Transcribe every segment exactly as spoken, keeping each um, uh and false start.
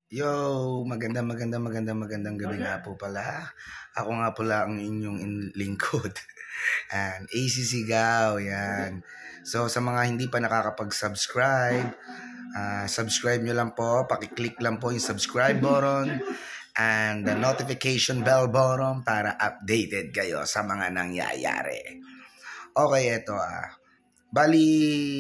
Yo, maganda, maganda, maganda, magandang gabi nga po pala. Ako nga pala ang inyong in- lingkod. And A C Sigaw, yan. So, sa mga hindi pa nakakapag-subscribe, uh, subscribe nyo lang po. Pakiclick lang po yung subscribe button and the notification bell button para updated kayo sa mga nangyayari. Okay, eto ah. Bali,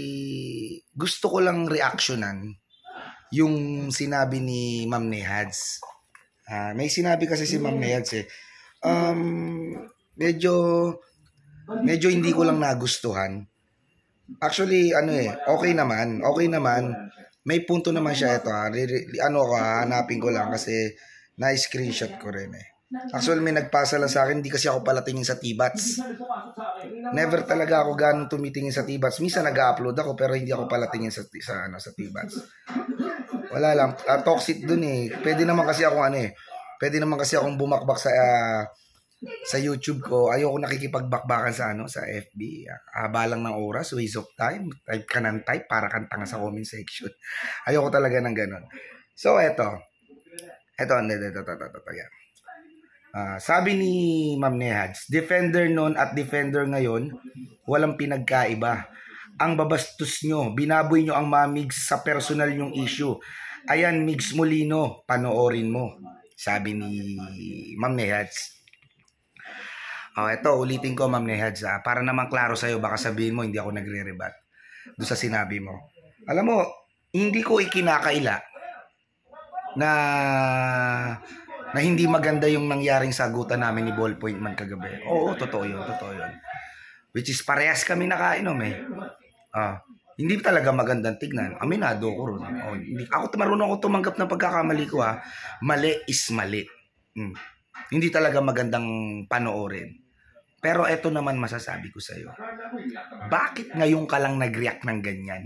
gusto ko lang reactionan yung sinabi ni Ma'am Nehads. Ah, may sinabi kasi si Ma'am Nehads eh. Um, medyo medyo hindi ko lang nagustuhan. Actually, ano eh, okay naman. Okay naman. May punto naman siya ito ha. Ano ko ha, hanapin ko lang kasi na-screenshot ko rin eh. Actually, may nagpasa lang sa akin, hindi kasi ako pala tingin sa T-Bats. Never talaga ako ganun tumitingin sa T-Bats. Minsan nag-upload ako pero hindi ako pala tingin sa, sa, ano, sa T-Bats. Wala lang, uh, toxic dun eh. Pwede naman kasi ako ano eh. Pwede naman kasi akong bumakbak sa uh, sa YouTube ko. Ayoko nakikipagbakbakan sa ano sa F B. Haba lang ng oras, waste of time. Type ka ng type para kang tanga sa comment section. Ayoko talaga ng ganun. So eto. Eto, eto, eto, eto, eto, eto, yan. Uh, sabi ni Ma'am Nehads, defender noon at defender ngayon, walang pinagkaiba. Ang babastos nyo, binaboy nyo ang mamigs sa personal yung issue. Ayan, Migs Molino, panoorin mo. Sabi ni Ma'am Nehads. Oh, ito, ulitin ko Ma'am Nehads. Ah, para naman klaro sa'yo, baka sabihin mo, hindi ako nagre-rebat doon sa sinabi mo. Alam mo, hindi ko ikinakaila na na hindi maganda yung nangyaring sagutan namin ni Ballpoint man kagabi. Oo, totoo yun, totoo yun. Which is parehas kami nakainom eh. Ah, hindi talaga magandang tignan. Aminado ko ron. Oh, hindi, ako marunong ako tumanggap ng pagkakamali ko ha. Mali is mali. Hmm. Hindi talaga magandang panoorin. Pero eto naman masasabi ko sa'yo. Bakit ngayon ka lang nag-react ng ganyan?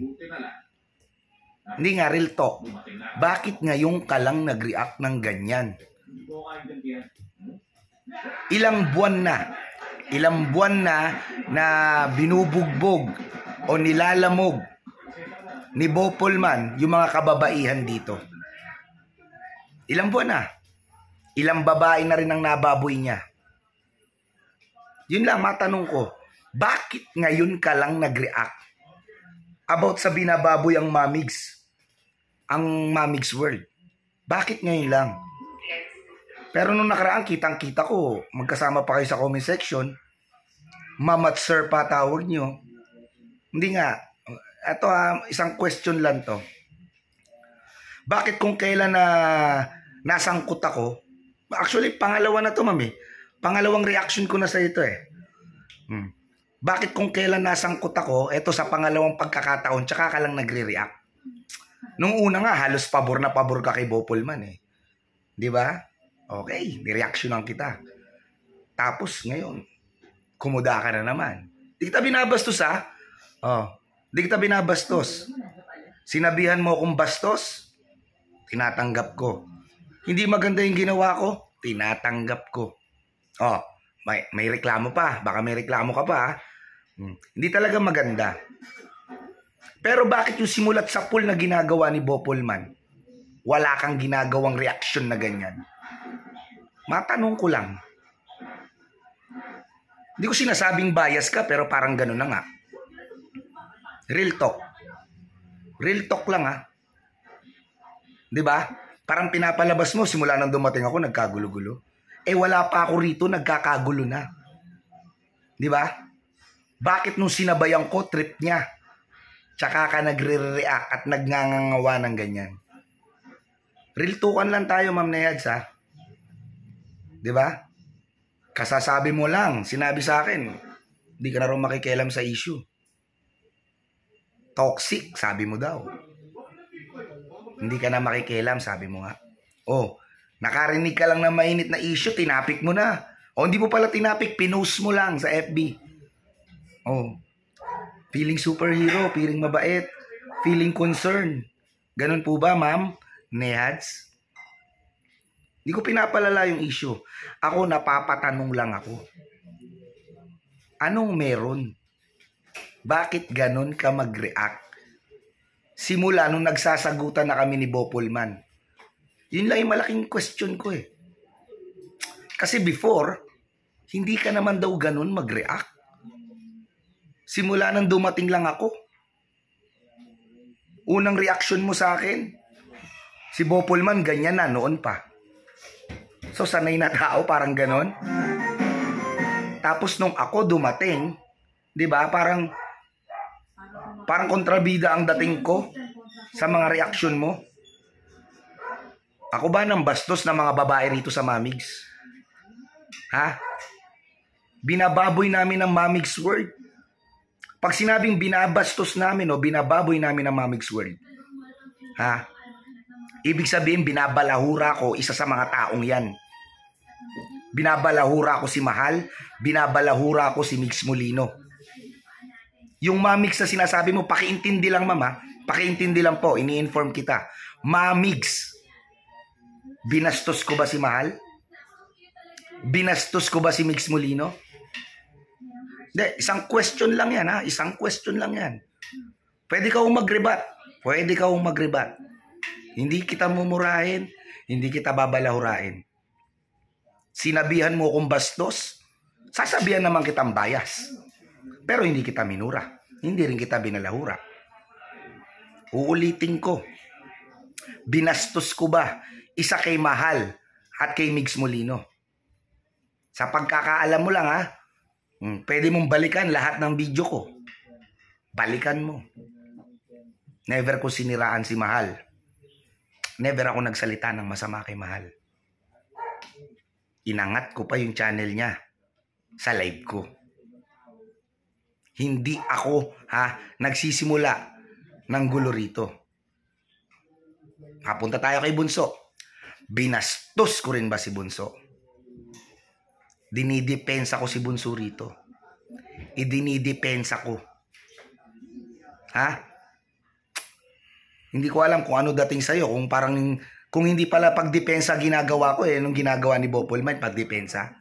Hindi nga, real talk. Bakit ngayon ka lang nag-react ng ganyan? Ilang buwan na, ilang buwan na na binubugbog o nilalamog ni Bopolman yung mga kababaihan dito. Ilang buwan na. Ilang babae na rin ang nababoy niya. Yun lang, matanong ko, bakit ngayon ka lang nag-react about sa binababoy ang mamigs? Ang mamigs world. Bakit ngayon lang? Pero nung nakaraan, kitang-kita ko, magkasama pa kayo sa comment section, Ma'am at Sir pa tawag nyo. Hindi nga, ito ha, isang question lang to. Bakit kung kailan na nasangkot ako, actually, pangalawa na to, Ma'am eh. Pangalawang reaction ko na sa ito eh. Hmm. Bakit kung kailan nasangkot ako, ito sa pangalawang pagkakataon, tsaka ka lang nagre-react. Nung una nga, halos pabor na pabor ka kay Bopolman eh. Di ba? Okay, nireaksyonan kita. Tapos ngayon, kumuda ka na naman. Di kita binabastos ha? Oh, di kita binabastos. Sinabihan mo akong bastos, tinatanggap ko. Hindi maganda yung ginawa ko, tinatanggap ko. Oh, may, may reklamo pa. Baka may reklamo ka pa ha? Hmm. Hindi talaga maganda. Pero bakit yung simulat sa pool na ginagawa ni Bopolman, wala kang ginagawang reaksyon na ganyan? Matanong ko lang. Hindi ko sinasabing bias ka, pero parang gano'n na nga. Real talk. Real talk lang ha. Di ba? Parang pinapalabas mo, simula nang dumating ako, nagkagulo-gulo. Eh wala pa ako rito, nagkakagulo na. Di ba? Bakit nung sinabayan ko, trip niya? Tsaka ka nagre-react at nagngangawa ng ganyan. Real talkan lang tayo, Ma'am Nehads ha. Di ba? Kasasabi mo lang, sinabi sa akin, hindi ka na rin makikialam sa issue. Toxic, sabi mo daw. Hindi ka na makikialam, sabi mo nga. Oh, nakarinig ka lang na mainit na issue, tinapik mo na. O hindi mo pala tinapik, pinost mo lang sa F B. Oh, feeling superhero, feeling mabait, feeling concern. Ganun po ba, Ma'am Nehads? Hindi ko pinapalala yung issue. Ako, napapatanong lang ako. Anong meron? Bakit ganun ka mag-react? Simula nung nagsasagutan na kami ni Bopolman. Yun lang yung malaking question ko eh. Kasi before, hindi ka naman daw ganun mag-react. Simula nang dumating lang ako, unang reaction mo sa akin, si Bopolman ganyan na noon pa. So sanay na tao parang ganon. Tapos nung ako dumating, 'di ba? Parang parang kontrabida ang dating ko sa mga reaksyon mo. Ako ba nang bastos ng mga babae rito sa Mamigs? Ha? Binababoy namin ng Mamigs World. Pag sinabing binabastos namin o binababoy namin ng Mamigs World, ha? Ibig sabihin binabalahura ko isa sa mga taong yan. Binabalahura ko si Mahal, binabalahura ko si Mix Molino. Yung Mamigs na sinasabi mo, pakiintindi lang mama, pakiintindi lang po, ini-inform kita. Mamigs, binastos ko ba si Mahal? Binastos ko ba si Mix Molino? Hindi, isang question lang yan ha, isang question lang yan. Pwede ka mag-rebat, pwede ka mag-rebat. Hindi kita mumurahin, hindi kita babalahurain. Sinabihan mo kung bastos, sasabihan naman kitang bias. Pero hindi kita minura, hindi rin kita binalahura. Uulitin ko, binastos ko ba isa kay Mahal at kay Mix Molino? Sa pagkakaalam mo lang ha, hmm, pwede mong balikan lahat ng video ko. Balikan mo. Never ko siniraan si Mahal. Never ako nagsalita ng masama kay Mahal. Inangat ko pa yung channel niya sa live ko. Hindi ako ha nagsisimula ng gulo rito. Kapunta tayo kay Bunso. Binastos ko rin ba si Bunso? Dinidepensa ko si Bunso rito. Idinidepensa ko. Ha? Hindi ko alam kung ano dating sa'yo. Kung parang, kung hindi pala pagdepensa ginagawa ko eh, nung ginagawa ni Bopolman, pagdepensa.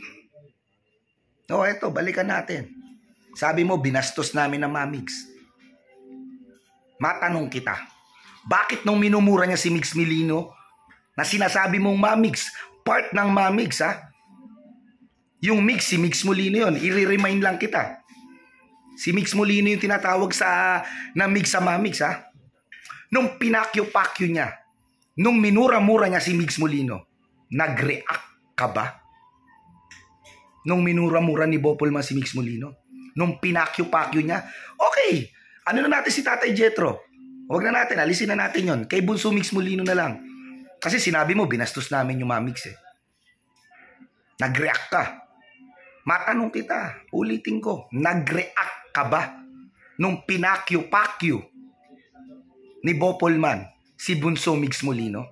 O, eto, balikan natin. Sabi mo, binastos namin ng Mamigs. Matanong kita, bakit nung minumura niya si Mix Molino, na sinasabi mong Mamigs, part ng Mamigs ha? Yung Mix, si Mix Molino yun, i-remind lang kita. Si Mix Molino yung tinatawag sa, na Mix sa Mamigs ha? Nung pinakyo-pakyo niya, nung minura-mura niya si Mix Molino, nag-react ka ba? Nung minura-mura ni Bopolman si Mix Molino, nung pinakyo-pakyo niya, okay, ano na natin si Tatay Jetro? Huwag na natin, alisin na natin yon. Kay Bunso Mix Molino na lang. Kasi sinabi mo, binastos namin yung Mamigs eh. Nag-react ka. Matanong kita, ulitin ko, nag-react ka ba nung pinakyo-pakyo ni Bopolman si Bunso Mix Molino?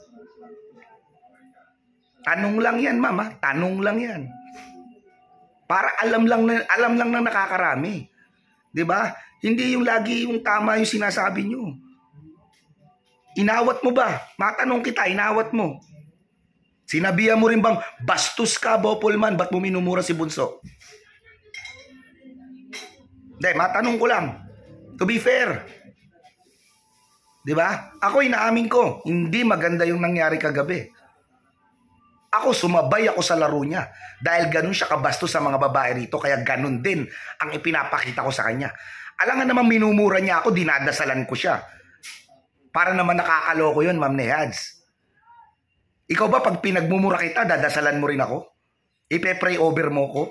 Tanong lang yan, mama. Tanong lang yan. Para alam lang na, alam lang na nakakarami. 'Di ba? Hindi yung lagi yung tama yung sinasabi nyo. Inawat mo ba? Matanong kita, inawat mo. Sinabihan mo rin bang bastos ka, Bopolman, ba't mo minumura si Bunso? Hindi, matanong ko lang. To be fair. 'Di ba? Ako inaamin ko, hindi maganda yung nangyari kagabi. Ako sumabay ako sa laro niya dahil ganun siya kabastos sa mga babae rito, kaya ganun din ang ipinapakita ko sa kanya. Alangan naman minumura niya ako, dinadasalan ko siya. Para naman nakakaloko yun, Ma'am Nehads. Ikaw ba pag pinagmumura kita, dadasalan mo rin ako? Ipe-pray over mo ko?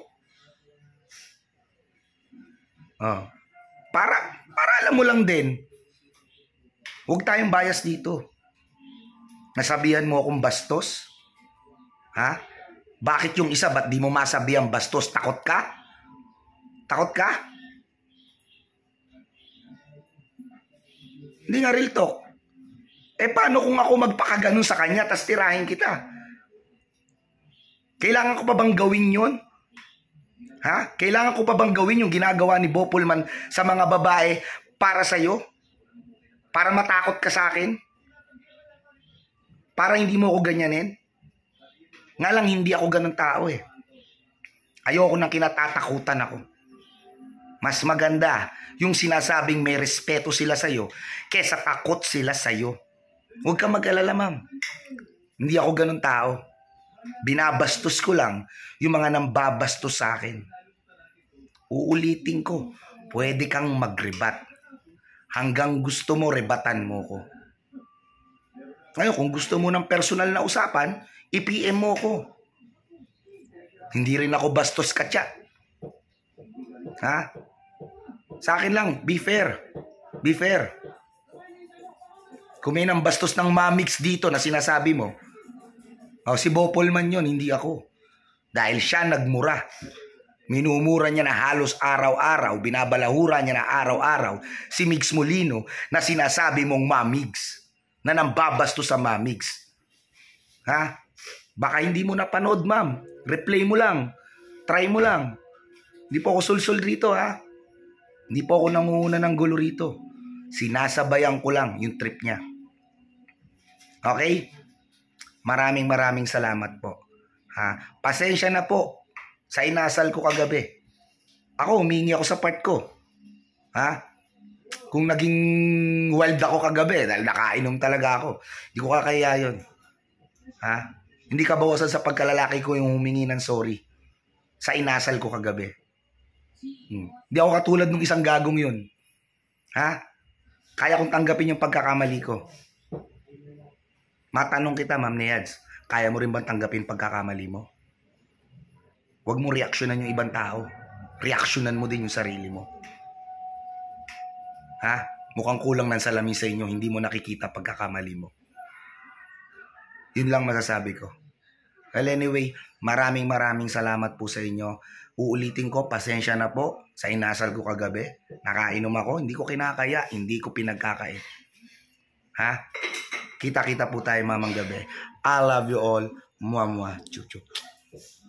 Oh. Para, para alam mo lang din, huwag tayong bias dito. Nasabihan mo akong bastos? Ha? Bakit yung isa, ba't di mo masabihan bastos? Takot ka? Takot ka? Hindi nga real talk. Eh paano kung ako magpakaganon sa kanya tas tirahin kita? Kailangan ko pa bang gawin yun? Ha? Kailangan ko pa bang gawin yung ginagawa ni Bopolman sa mga babae para sa'yo? Para matakot ka sa akin? Para hindi mo ako ganyanin? Nga lang hindi ako ganun tao eh. Ayoko nang kinatatakutan ako. Mas maganda yung sinasabing may respeto sila sa'yo kesa takot sila sa'yo. Huwag ka mag-alala, ma'am. Hindi ako ganun tao. Binabastos ko lang yung mga nambabastos sa akin. Uulitin ko, pwede kang mag-rebat. Hanggang gusto mo, rebatan mo ko. Ngayon, kung gusto mo ng personal na usapan, i-P M mo ko. Hindi rin ako bastos katya. Ha? Sa akin lang, be fair. Be fair. Kung may nang bastos ng mamix dito na sinasabi mo, oh, si Bopol man yun, hindi ako. Dahil siya nagmura. Minumura niya na halos araw-araw, binabalahura niya na araw-araw si Migs Molino na sinasabi mong mamigs, na nambabasto sa mamigs. Ha? Baka hindi mo napanood, ma'am. Replay mo lang. Try mo lang. Hindi po ako sulsul rito, ha? Hindi po ako nangunguna ng gulo rito. Sinasabayan ko lang yung trip niya. Okay? Maraming maraming salamat po. Ha? Pasensya na po sa inasal ko kagabi. Ako, humingi ako sa part ko. Ha? Kung naging wild ako kagabi, dahil nakainom talaga ako, hindi ko kakaya yun. Ha? Hindi ka bawasan sa pagkalalaki ko yung humingi ng sorry sa inasal ko kagabi. Hmm. Hindi ako katulad ng isang gagong yun. Ha? Kaya kong tanggapin yung pagkakamali ko. Matanong kita, Ma'am Neads, kaya mo rin bang tanggapin pagkakamali mo? Huwag mo reaksyonan yung ibang tao. Reaksyonan mo din yung sarili mo. Ha? Mukhang kulang ng salamin sa inyo, hindi mo nakikita pagkakamali mo. Yun lang masasabi ko. Well, anyway, maraming maraming salamat po sa inyo. Uulitin ko, pasensya na po sa inasal ko kagabi. Nakainom ako, hindi ko kinakaya, hindi ko pinagkakait. Ha? Kita-kita po tayo mamang gabi. I love you all. Mwah mwah. Chup chup.